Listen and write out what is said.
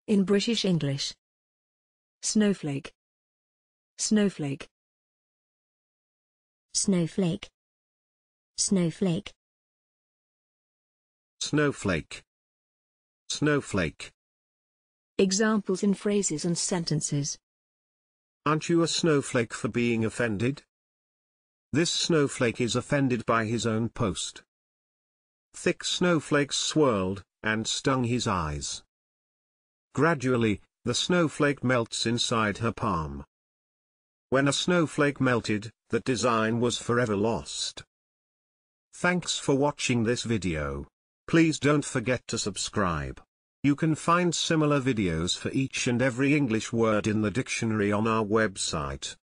In British English. Snowflake. Snowflake. Snowflake. Snowflake. Snowflake. Snowflake. Examples in phrases and sentences. Aren't you a snowflake for being offended? This snowflake is offended by his own post. Thick snowflakes swirled, and stung his eyes. Gradually, the snowflake melts inside her palm. When a snowflake melted, that design was forever lost. Thanks for watching this video. Please don't forget to subscribe. You can find similar videos for each and every English word in the dictionary on our website.